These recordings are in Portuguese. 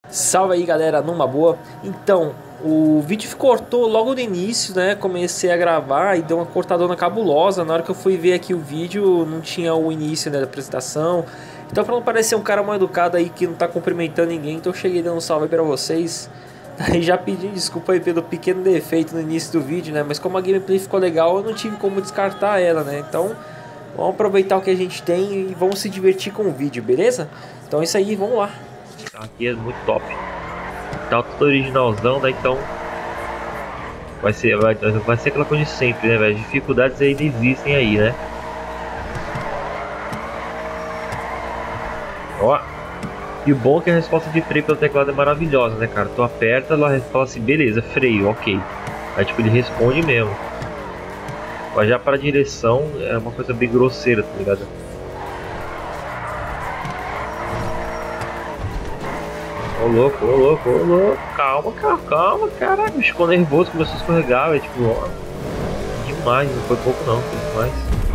Salve aí galera, numa boa. Então, o vídeo cortou logo no início, né? Comecei a gravar e deu uma cortadona cabulosa. Na hora que eu fui ver aqui o vídeo, não tinha o início, né, da apresentação. Então, pra não parecer um cara mal educado aí que não tá cumprimentando ninguém, então eu cheguei dando um salve aí pra vocês. Aí já pedi desculpa aí pelo pequeno defeito no início do vídeo, né? Mas como a gameplay ficou legal, eu não tive como descartar ela, né? Então, vamos aproveitar o que a gente tem e vamos se divertir com o vídeo, beleza? Então é isso aí, vamos lá. Aqui é muito top. Tá tudo originalzão, né? Então vai ser aquela coisa de sempre, né, velho? Dificuldades ainda existem aí, né? Ó. E o bom é que a resposta de freio pelo teclado é maravilhosa, né, cara? Tu aperta, ela fala assim, beleza, freio, ok. Aí tipo, ele responde mesmo. Mas já para a direção é uma coisa bem grosseira, tá ligado? Ô louco, ô louco, ô louco. Calma, calma, calma, caraca. Me ficou nervoso, começou a escorregar, velho. Tipo, ó. Demais, não foi pouco não, foi demais.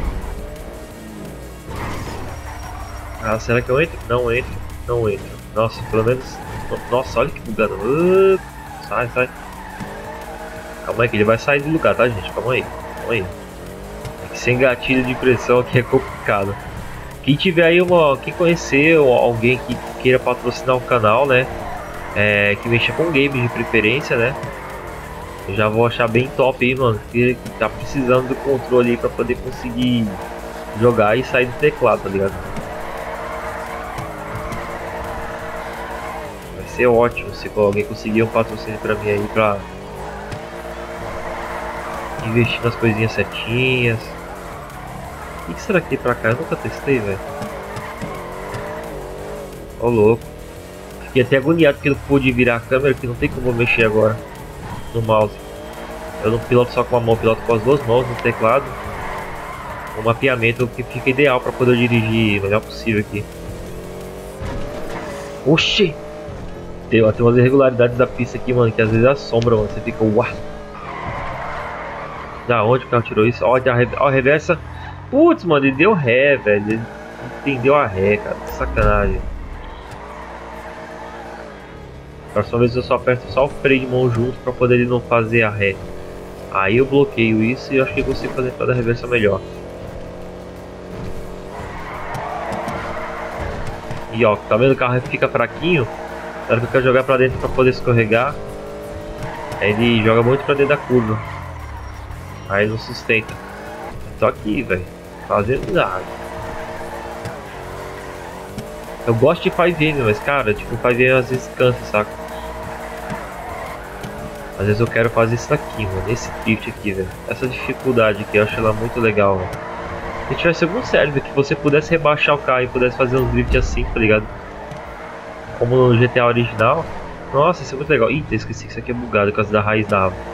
Ah, será que eu entro? Não entro, não entro. Nossa, pelo menos. Nossa, olha que bugado. Sai, sai. Calma aí, que ele vai sair do lugar, tá, gente? Calma aí, calma aí. É que sem gatilho de pressão aqui é complicado. Quem tiver aí quem conhecer ou alguém que queira patrocinar o canal, né? Que mexa com games de preferência, né? Eu já vou achar bem top aí, mano. Que tá precisando do controle aí pra poder conseguir jogar e sair do teclado, tá ligado? Vai ser ótimo se alguém conseguir um patrocínio pra mim aí pra investir nas coisinhas certinhas. O que será que tem pra cá? Eu nunca testei, velho. Ô louco. Fiquei até agoniado porque não pude virar a câmera, que não tem como mexer agora no mouse. Eu não piloto só com a mão, piloto com as duas mãos no teclado. O mapeamento que fica ideal para poder dirigir o melhor possível aqui. Oxi! Tem umas irregularidades da pista aqui, mano, que às vezes assombra, mano. Você fica, uau! Da onde o carro tirou isso? Ó, a reversa. Putz, mano, ele deu ré, velho. Ele entendeu a ré, cara. Que sacanagem. Próxima vez eu só aperto só o freio de mão junto para poder ele não fazer a ré. Aí eu bloqueio isso e eu acho que eu consigo fazer toda a reversa melhor. E ó, tá vendo, o carro fica fraquinho. Na hora que eu quero jogar pra dentro pra poder escorregar, ele joga muito pra dentro da curva. Aí não sustenta. Tô aqui, velho, fazendo nada. Eu gosto de 5M, mas cara, tipo, 5M às vezes cansa, saca? Às vezes eu quero fazer isso aqui, mano, esse drift aqui, velho. Essa dificuldade aqui, eu acho ela muito legal, velho. Se tivesse algum server que você pudesse rebaixar o carro e pudesse fazer um drift assim, tá ligado? Como no GTA original. Nossa, isso é muito legal. Eita, esqueci que isso aqui é bugado por causa da raiz da árvore.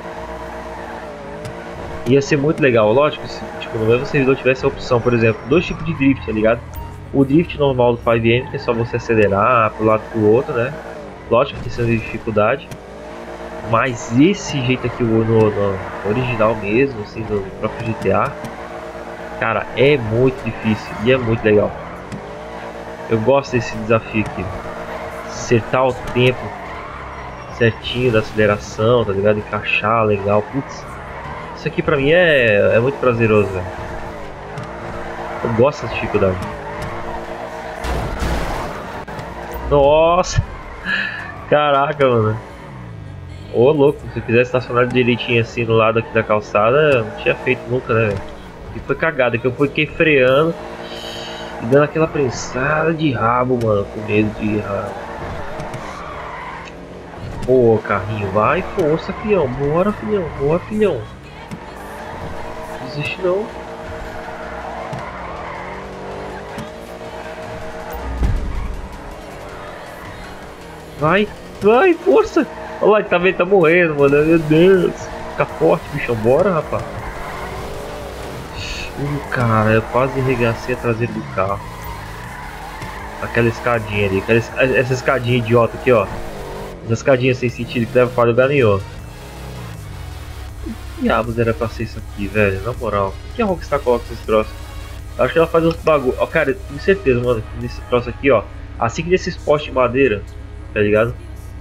Ia ser muito legal, lógico, se tipo, no mesmo servidor tivesse a opção, por exemplo, dois tipos de drift, tá ligado? O drift normal do 5M, que é só você acelerar pro lado pro outro, né? Lógico que isso é de dificuldade. Mas esse jeito aqui no original mesmo, assim, do próprio GTA, cara, é muito difícil e é muito legal. Eu gosto desse desafio aqui. Acertar o tempo certinho da aceleração, tá ligado? Encaixar legal. Putz, isso aqui pra mim é muito prazeroso, velho. Eu gosto dessa dificuldade. Nossa! Caraca, mano. Ô louco, se eu quisesse estacionar direitinho assim no lado aqui da calçada, eu não tinha feito nunca, né, velho? E foi cagada, que eu fiquei freando e dando aquela prensada de rabo, mano, com medo de errar. Pô, carrinho, vai, força, filhão, bora, filhão, boa, filhão. Não desiste não. Vai, vai, força. Olha lá, ele tá morrendo, mano, meu Deus. Fica forte, bichão, bora, rapaz. Cara, eu quase arregacei a traseira do carro. Aquela escadinha ali, essa escadinha idiota aqui, ó. Essa escadinha sem sentido que leva para lugar nenhum. Que diabos era pra ser isso aqui, velho? Na moral, o que a Rockstar coloca esses troços? Acho que ela faz uns bagulho. Ó, cara, eu tenho certeza, mano, que nesse troço aqui, ó. Assim que desses postes de madeira, tá ligado?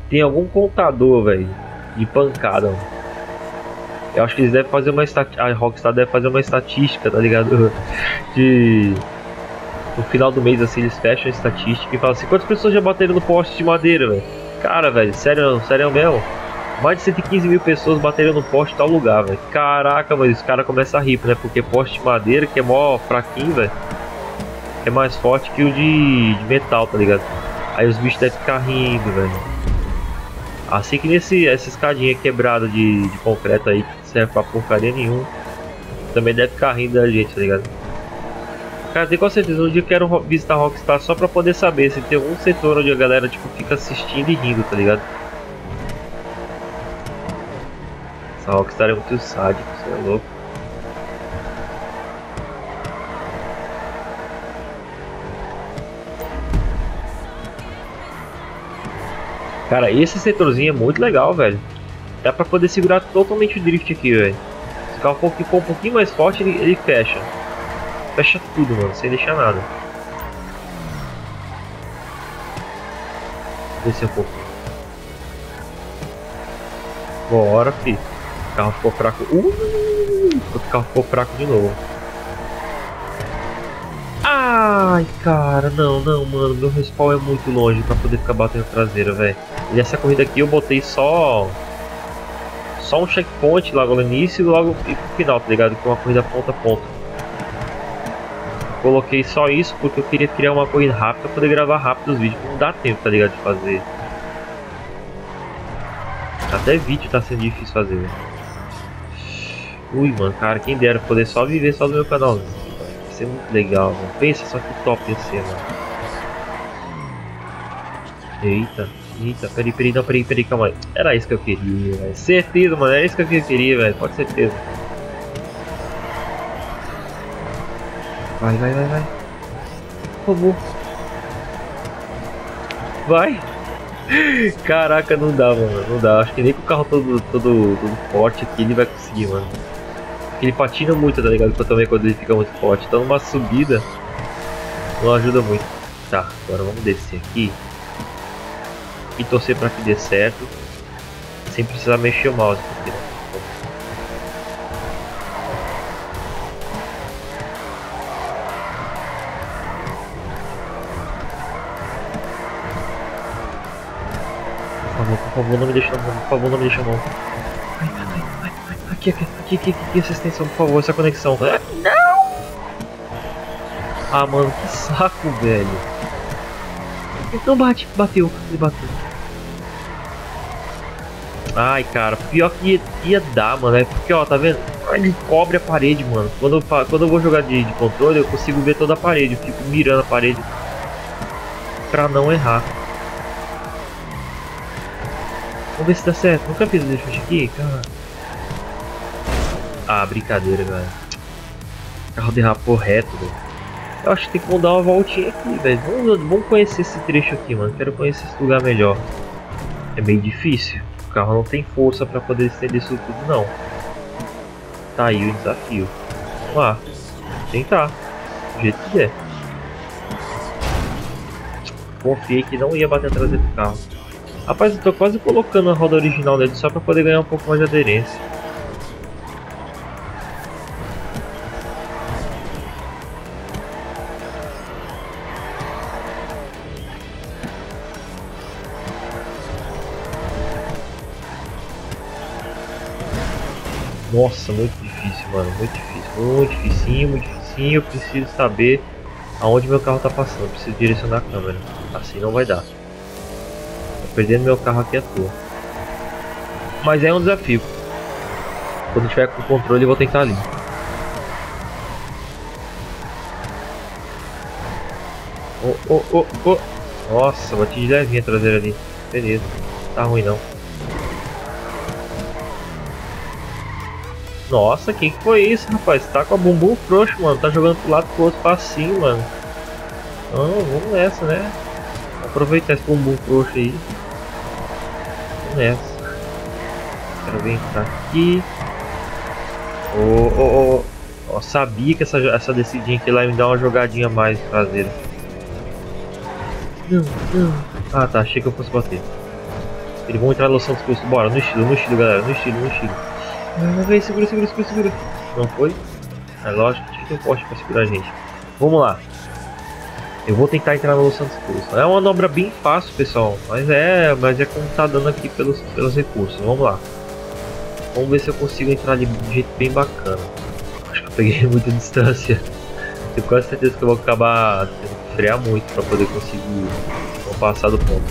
tem algum contador, velho, de pancada, mano. Eu acho que eles devem fazer uma estatística. A Rockstar deve fazer uma estatística, tá ligado? De. No final do mês, assim, eles fecham a estatística e falam assim: quantas pessoas já bateram no poste de madeira, velho? Cara, velho, sério mesmo? Mais de 115 mil pessoas bateram no poste em tal lugar, velho. Caraca, mas os caras começam a rir, né? Porque poste de madeira, que é mó fraquinho, velho, é mais forte que o de metal, tá ligado? Aí os bichos devem ficar rindo, velho. Assim que essa escadinha quebrada de concreto aí, que serve pra porcaria nenhuma, também deve ficar rindo da gente, tá ligado? Cara, tenho com certeza, um dia eu quero visitar Rockstar só pra poder saber se tem algum setor onde a galera, tipo, fica assistindo e rindo, tá ligado? Essa Rockstar é muito sádico, você é louco. Cara, esse setorzinho é muito legal, velho. Dá pra poder segurar totalmente o drift aqui, velho. Se o carro for um pouquinho mais forte, ele fecha. Fecha tudo, mano, sem deixar nada. Descer um pouco. Bora, fi. O carro ficou fraco. O carro ficou fraco de novo. Ai, cara, não, mano. Meu respawn é muito longe pra poder ficar batendo traseira, velho. E nessa corrida aqui eu botei só um checkpoint logo no início e logo pro final, tá ligado? Que é uma corrida ponta a ponta. Coloquei só isso porque eu queria criar uma corrida rápida pra poder gravar rápido os vídeos. Não dá tempo, tá ligado, de fazer. Até vídeo tá sendo difícil fazer, velho. Ui, mano, cara, quem dera poder só viver só do meu canal, velho. Vai ser muito legal, mano. Pensa só que top ia ser, mano. Eita, peraí, calma aí. Era isso que eu queria, velho. Certeza, mano, era isso que eu queria, velho. Pode ser certeza. Vai. Por favor. Vai. Caraca, não dá, mano. Não dá. Acho que nem com o carro todo forte aqui ele vai conseguir, mano. Ele patina muito, tá ligado? Também quando ele fica muito forte. Então numa subida não ajuda muito. Tá, agora vamos descer aqui e torcer pra que dê certo, sem precisar mexer o mouse, porque por favor, não me deixa na mão, por favor, não me deixa na mão. Ai, aqui, essa extensão, por favor, essa conexão. Não! Ah, mano, que saco, velho. Não bateu. Ai, cara, pior que ia dar, mano, é porque, ó, tá vendo? Ele cobre a parede, mano. Quando eu vou jogar de controle, eu consigo ver toda a parede, eu fico mirando a parede pra não errar. Vamos ver se dá certo. Nunca fiz o drift aqui, cara. Ah, brincadeira, velho. O carro derrapou reto, velho. Eu acho que tem como dar uma voltinha aqui, velho. Vamos conhecer esse trecho aqui, mano. Quero conhecer esse lugar melhor. É meio difícil. O carro não tem força pra poder estender isso tudo, não. Tá aí o desafio. Vamos lá. Tentar. Do jeito que der. Confiei que não ia bater atrás do carro. Rapaz, eu tô quase colocando a roda original dele só pra poder ganhar um pouco mais de aderência. Nossa, muito difícil, mano. Muito dificinho. Eu preciso saber aonde meu carro tá passando. Eu preciso direcionar a câmera. Assim não vai dar. Tô perdendo meu carro aqui à toa. Mas é um desafio. Quando tiver com o controle eu vou tentar ali. Oh. Nossa, bati de levinha a traseira ali. Beleza. Tá ruim não. Nossa, quem que foi isso, rapaz? Tá com a bumbum frouxo, mano. Tá jogando pro lado pro outro passinho, mano. Não, vamos nessa, né? Aproveitar esse bumbum frouxo aí. Vamos nessa. Quero vir pra aqui. Oh, sabia que essa descidinha aqui lá ia me dar uma jogadinha mais traseira. Não. Ah, tá. Achei que eu fosse bater. Eles vão entrar no Santos Custo. Bora, no estilo, galera. No estilo. Não, vem, segura. Não foi? É lógico, tinha que ter um poste pra segurar a gente. Vamos lá. Eu vou tentar entrar no Santos Custo. É uma manobra bem fácil, pessoal. Mas é como tá dando aqui pelos recursos. Vamos lá. Vamos ver se eu consigo entrar ali de um jeito bem bacana. Acho que eu peguei muita distância. Tenho quase certeza que eu vou acabar tendo que frear muito para poder conseguir não passar do ponto.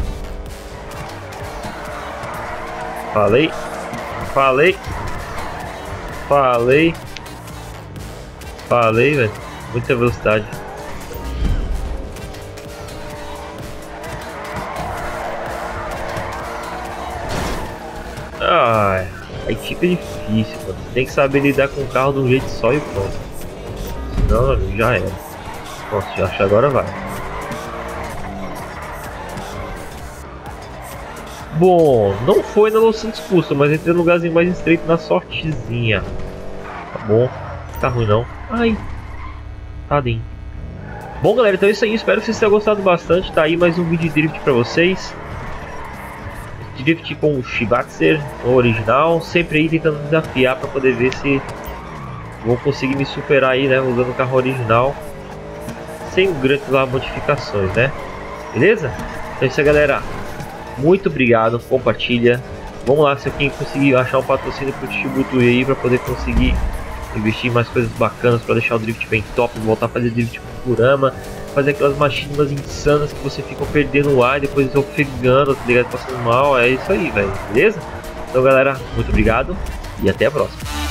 Falei, velho. Muita velocidade. Ai, aí fica difícil, mano. Você tem que saber lidar com o carro de um jeito só e pronto. Senão, já era. Nossa, já acho que agora vai. Bom, não foi na Los Santos Custom, mas entrei no lugarzinho mais estreito na sortezinha. Tá bom, não tá ruim não. Ai, tadinho. Bom, galera, então é isso aí. Espero que vocês tenham gostado bastante. Tá aí mais um vídeo de drift pra vocês. Drift com o Shibatser, o original. Sempre aí tentando desafiar pra poder ver se vou conseguir me superar aí, né? Usando o carro original. Sem grandes modificações, né? Beleza? Então é isso aí, galera. Muito obrigado, compartilha. Vamos lá, se alguém conseguir achar um patrocínio pro Tributo aí para poder conseguir investir em mais coisas bacanas para deixar o drift bem top, voltar a fazer drift com Kurama, fazer aquelas machinas insanas que você fica perdendo o ar e depois ofegando, tá ligado? Passando mal. É isso aí, velho. Beleza? Então, galera, muito obrigado e até a próxima.